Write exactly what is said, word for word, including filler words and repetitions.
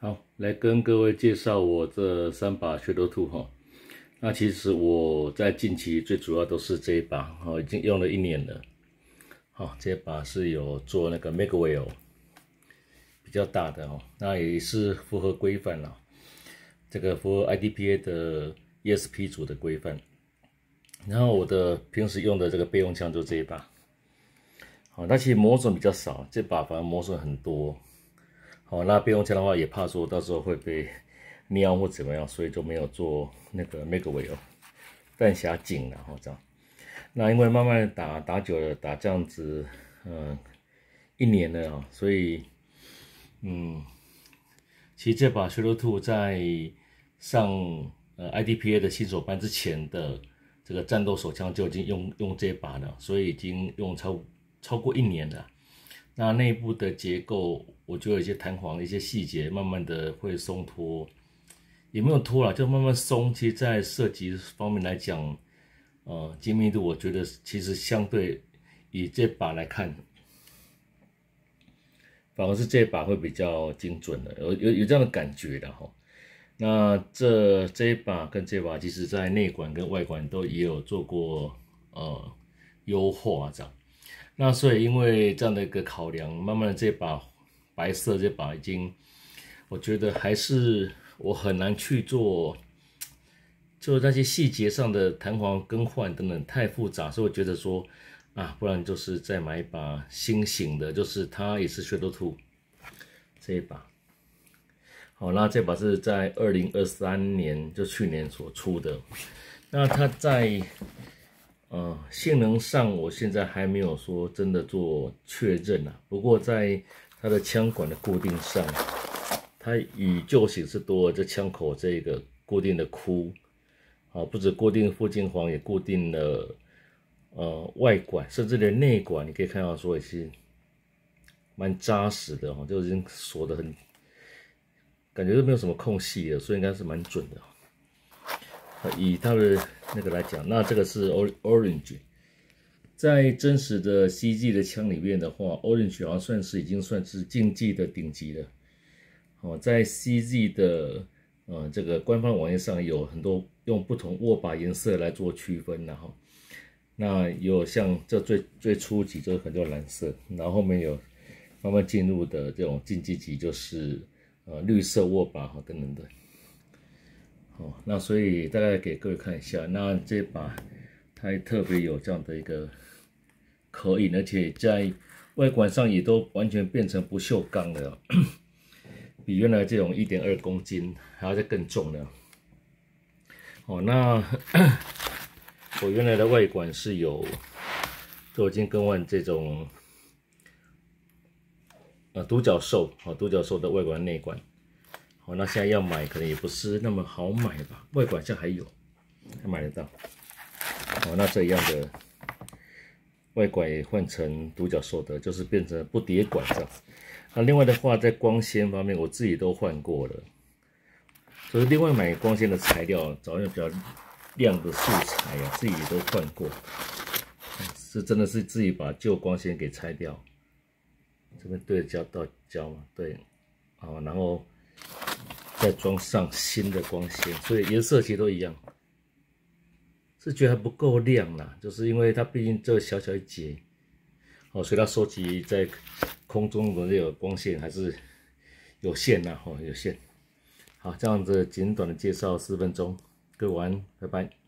好，来跟各位介绍我这三把 Shadow 二哈。那其实我在近期最主要都是这一把，哦，已经用了一年了。好，这一把是有做那个 Magwell 比较大的哦，那也是符合规范啦，这个符合 I D P A 的 E S P 组的规范。然后我的平时用的这个备用枪就这一把。好，那其实磨损比较少，这把反而磨损很多。好，那备用枪的话也怕说到时候会被瞄或怎么样，所以就没有做那个 Magwell 弹匣颈了哈这样。那因为慢慢打打久了，打这样子，嗯，一年了啊，所以，嗯，其实这把 Shadow 二在上呃 I D P A 的新手班之前的这个战斗手枪就已经用用这把了，所以已经用超超过一年了。那内部的结构，我觉得有些弹簧、一些细节，慢慢的会松脱，也没有脱啦，就慢慢松。其实，在设计方面来讲，呃，精密度我觉得其实相对以这把来看，反而是这把会比较精准的，有有有这样的感觉的哈。那这这一把跟这把，其实在内管跟外管都也有做过呃优化这样。那所以因为这样的一个考量，慢慢的这把白色这把已经，我觉得还是我很难去做，就那些细节上的弹簧更换等等太复杂，所以我觉得说啊，不然就是再买一把新型的，就是它也是 Shadow 二这一把。好，那这把是在二零二三年就去年所出的，那它在呃，性能上我现在还没有说真的做确认啊。不过在它的枪管的固定上，它与旧型是多了这枪口这个固定的箍，啊，不止固定附近簧，也固定了呃外管，甚至连内管，你可以看到说也是蛮扎实的哦，就已经锁得很，感觉都没有什么空隙了，所以应该是蛮准的。以它的那个来讲，那这个是 Orange， 在真实的 C G 的枪里面的话 ，Orange 好像算是已经算是竞技的顶级了。哦，在 C G 的呃这个官方网页上有很多用不同握把颜色来做区分，然后那有像这最最初级就是可能叫蓝色，然后后面有慢慢进入的这种竞技级就是呃绿色握把哈等等的。哦，那所以大概给各位看一下，那这把它特别有这样的一个刻印，而且在外观上也都完全变成不锈钢了，比原来这种 一点二公斤还要再更重了。哦，那我原来的外管是有都已经更换这种呃独角兽，哦独角兽的外管内管。好，那现在要买可能也不是那么好买吧，外管下还有，还买得到。好，那这样的外管也换成独角兽的，就是变成不叠管这样。那另外的话，在光纤方面，我自己都换过了，所以另外买光纤的材料，找用比较亮的素材啊，自己也都换过。是真的是自己把旧光纤给拆掉，这边对焦到焦嘛，对，好，然后再装上新的光纤，所以颜色其实都一样，是觉得还不够亮啦，就是因为它毕竟这小小一节，哦，所以它收集在空中的这个光线还是有限呐，哦，有限。好，这样子简短的介绍四分钟，各位晚安，拜拜。